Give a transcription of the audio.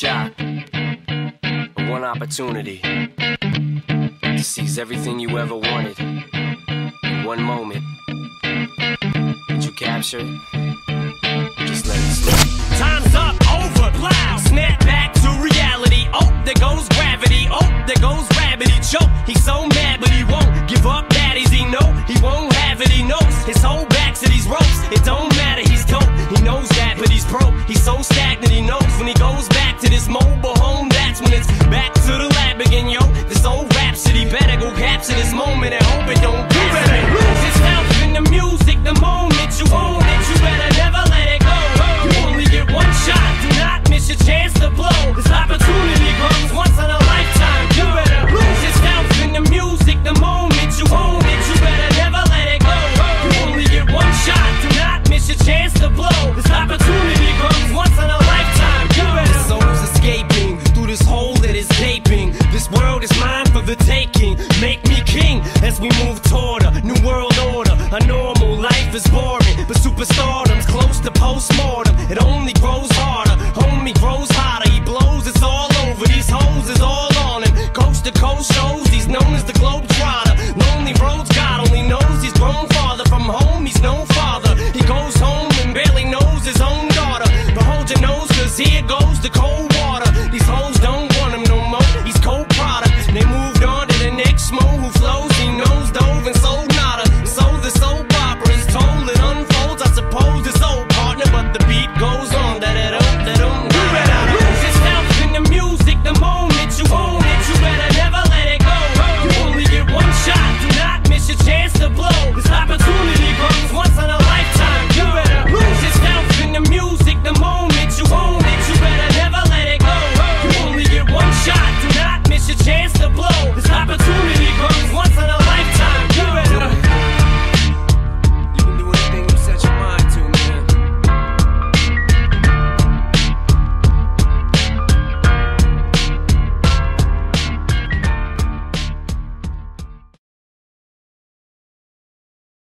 shot, one opportunity to seize everything you ever wanted in one moment. Did you capture it? Just let it slip. Time's up, over, loud. Snap back to reality. Oh, there goes gravity. Oh, there goes rabbit. He choke. He's so mad, but he won't give up. Daddies, he know he won't have it. He knows his whole back to these ropes. It don't matter. He's dope. He knows that, but he's broke. He's so stagnant. He knows when he goes back to this mobile home. That's when it's back to the lab again, yo. This old rhapsody better go capture this moment and hope it don't. You better lose yourself in the music. The moment you own it, you better never let it go. You only get one shot. Do not miss your chance to blow. This opportunity comes once in a lifetime. You better lose yourself in the music. The moment you own it, you better never let it go. You only get one shot. Do not miss your chance to blow. This opportunity comes once in a lifetime. You better. The soul's escaping through this hole that is gaping. This world is mine for the taking. Make me king as we move toward a new world order. A normal life is boring, but superstardom's close to postmortem. It only grows harder, homie grows hotter. He blows, it's all over. These hoes is all on him. Coast to coast shows, he's known as the Globetrotter. Lonely roads, God only knows he's grown farther from home. He's no father. He goes home and barely knows his own daughter. But hold your nose, cause here goes the cold water. These hoes don't want him no more. He's cold product. They moved on to the next mo who flows. He knows dove and sold nada. So the soap opera is told, it unfolds. I suppose it's old partner, but the beat goes on. You better lose yourself in the music. The moment you own it, you better never let it go. You only get one shot. Do not miss your chance to blow. This opportunity